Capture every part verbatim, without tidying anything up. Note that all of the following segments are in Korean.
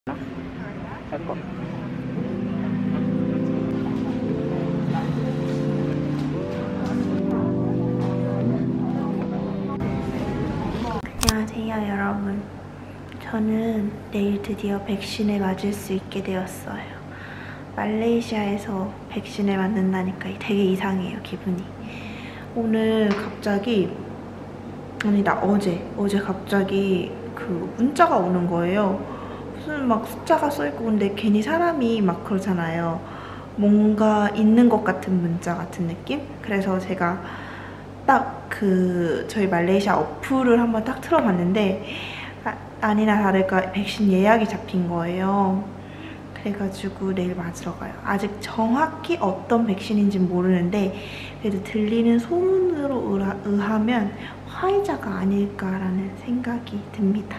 할 거. 안녕하세요 여러분. 저는 내일 드디어 백신을 맞을 수 있게 되었어요. 말레이시아에서 백신을 맞는다니까 되게 이상해요 기분이. 오늘 갑자기 아니 나 어제 어제 갑자기 그 문자가 오는 거예요. 무슨 막 숫자가 써있고 근데 괜히 사람이 막 그러잖아요. 뭔가 있는 것 같은 문자 같은 느낌? 그래서 제가 딱 그 저희 말레이시아 어플을 한번 딱 틀어봤는데 아, 아니나 다를까 백신 예약이 잡힌 거예요. 그래가지고 내일 맞으러 가요. 아직 정확히 어떤 백신인지 모르는데 그래도 들리는 소문으로 의하, 의하면 화이자가 아닐까라는 생각이 듭니다.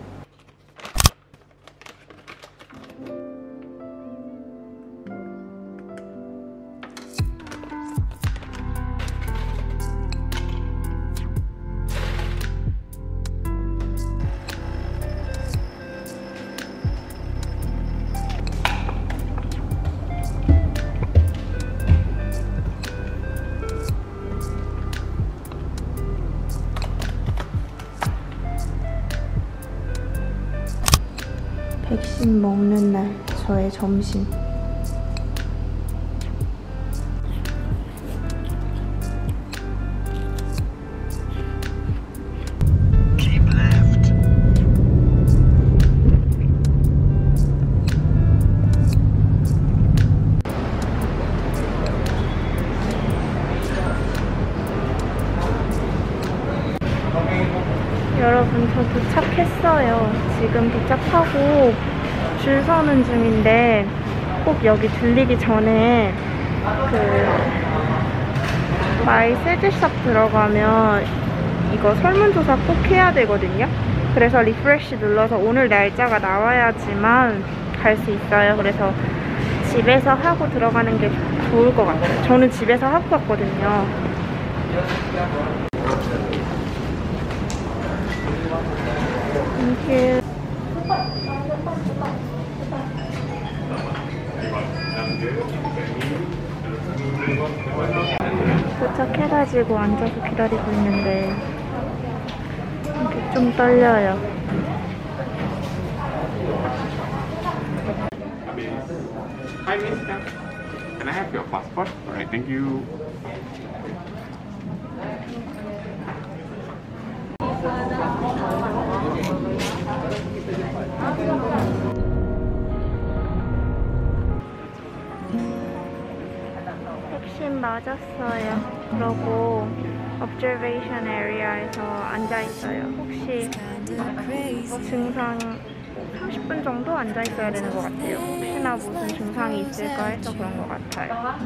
백신 먹는 날 저의 점심. Keep left. 여러분 저 도착했어요. 지금 도착하고 줄 서는 중인데 꼭 여기 들리기 전에 그 마이 세즈샵 들어가면 이거 설문조사 꼭 해야 되거든요. 그래서 리프레시 눌러서 오늘 날짜가 나와야지만 갈 수 있어요. 그래서 집에서 하고 들어가는 게 좋을 것 같아요. 저는 집에서 하고 갔거든요. 땡큐. 도착해가지고 앉아서 기다리고 있는데 이게 좀 떨려요. Hi, mister. Can I have your passport? Alright, thank you. 백신 맞았어요. 그러고 observation area에서 앉아있어요. 혹시 증상 삼십 분 정도 앉아있어야 되는 것 같아요. 혹시나 무슨 증상이 있을까 해서 그런 것 같아요.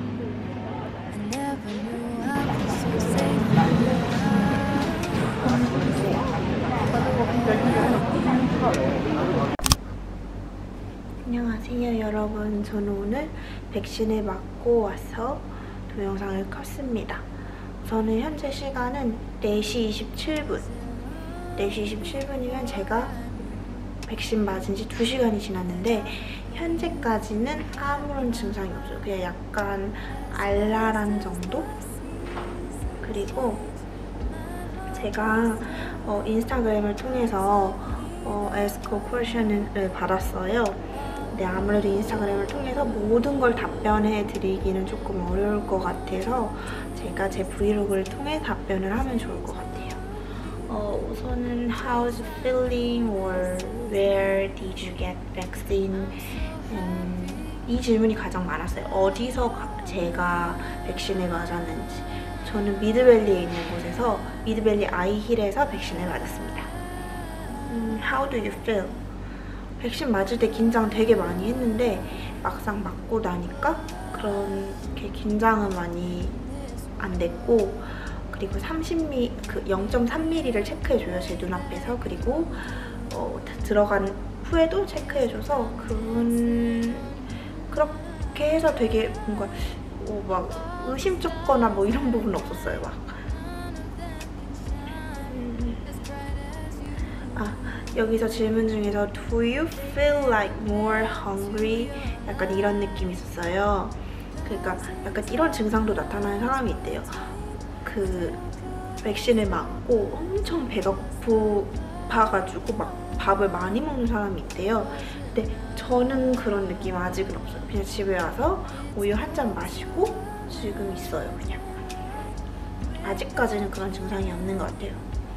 안녕하세요 여러분. 저는 오늘 백신을 맞고 와서 동영상을 켰습니다. 저는 현재 시간은 네 시 이십칠 분. 네 시 이십칠 분이면 제가 백신 맞은 지 두 시간이 지났는데 현재까지는 아무런 증상이 없어요. 그냥 약간 알랄한 정도? 그리고 제가 어, 인스타그램을 통해서 어, 에스코 퀘션을 받았어요. 근데 아무래도 인스타그램을 통해서 모든 걸 답변해 드리기는 조금 어려울 것 같아서 제가 제 브이로그를 통해 답변을 하면 좋을 것 같아요. 어, 우선은 how's it feeling or where did you get vaccine? 음, 이 질문이 가장 많았어요. 어디서 제가 백신을 맞았는지. 저는 미드밸리에 있는 곳에서 미드밸리 아이힐에서 백신을 맞았습니다. 음, how do you feel? 백신 맞을 때 긴장 되게 많이 했는데 막상 맞고 나니까 그렇게 긴장은 많이 안 됐고, 그리고 삼십 밀리리터, 그 영 점 삼 밀리리터를 체크해줘요 제 눈앞에서. 그리고 어, 들어간 후에도 체크해줘서 그분 그렇게 해서 되게 뭔가 어, 막 의심쩍거나 뭐 이런 부분은 없었어요. 막. 음. 아 여기서 질문 중에서 Do you feel like more hungry? 약간 이런 느낌이 있었어요. 그러니까 약간 이런 증상도 나타나는 사람이 있대요. 그 백신을 맞고 엄청 배가 고파가지고 막 밥을 많이 먹는 사람이 있대요. 근데 저는 그런 느낌 아직은 없어요. 그냥 집에 와서 우유 한 잔 마시고 지금 있어요. 그냥 아직까지는 그런 증상이 없는 것 같아요.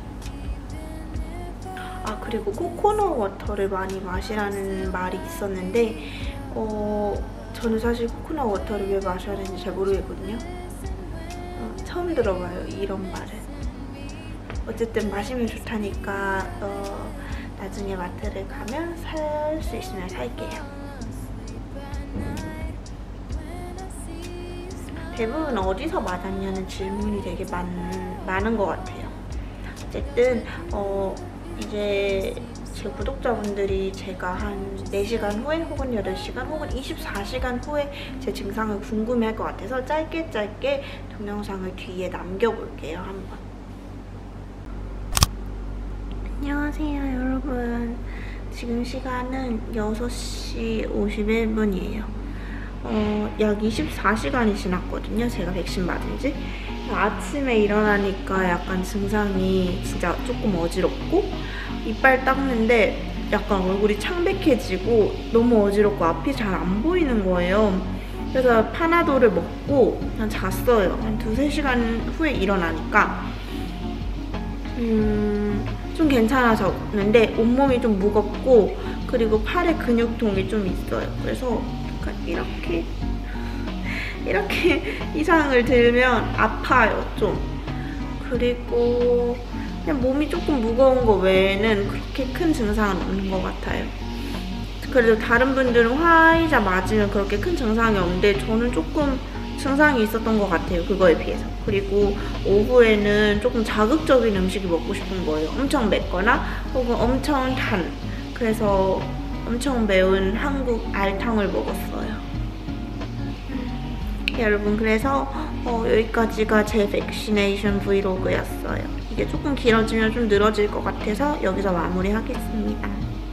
아, 그리고 코코넛 워터를 많이 마시라는 말이 있었는데 어, 저는 사실 코코넛 워터를 왜 마셔야 되는지 잘 모르겠거든요. 어, 처음 들어봐요, 이런 말을. 어쨌든 마시면 좋다니까 어, 나중에 마트를 가면 살 수 있으면 살게요. 대부분 어디서 맞았냐는 질문이 되게 많, 많은 것 같아요. 어쨌든 어, 이제 제 구독자분들이 제가 한 네 시간 후에 혹은 여덟 시간 혹은 이십사 시간 후에 제 증상을 궁금해할 것 같아서 짧게 짧게 동영상을 뒤에 남겨볼게요. 한번. 안녕하세요 여러분. 지금 시간은 여섯 시 오십일 분이에요. 어, 약 이십사 시간이 지났거든요. 제가 백신 맞은 지. 아침에 일어나니까 약간 증상이 진짜 조금 어지럽고 이빨 닦는데 약간 얼굴이 창백해지고 너무 어지럽고 앞이 잘 안 보이는 거예요. 그래서 파나돌을 먹고 그냥 잤어요. 한 두세 시간 후에 일어나니까 음, 좀 괜찮아졌는데 온몸이 좀 무겁고 그리고 팔에 근육통이 좀 있어요. 그래서 약간 이렇게 이렇게 이상을 들면 아파요, 좀. 그리고 그냥 몸이 조금 무거운 거 외에는 그렇게 큰 증상은 없는 것 같아요. 그래도 다른 분들은 화이자 맞으면 그렇게 큰 증상이 없는데 저는 조금 증상이 있었던 것 같아요, 그거에 비해서. 그리고 오후에는 조금 자극적인 음식이 먹고 싶은 거예요. 엄청 맵거나 혹은 엄청 단. 그래서 엄청 매운 한국 알탕을 먹었어요. 여러분, 그래서 어, 여기까지가 제 백시네이션 브이로그였어요. 이게 조금 길어지면 좀 늘어질 것 같아서 여기서 마무리하겠습니다.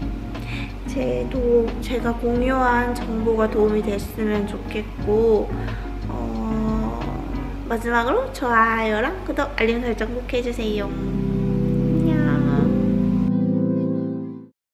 제도 제가 공유한 정보가 도움이 됐으면 좋겠고 어, 마지막으로 좋아요랑 구독, 알림 설정 꼭 해주세요.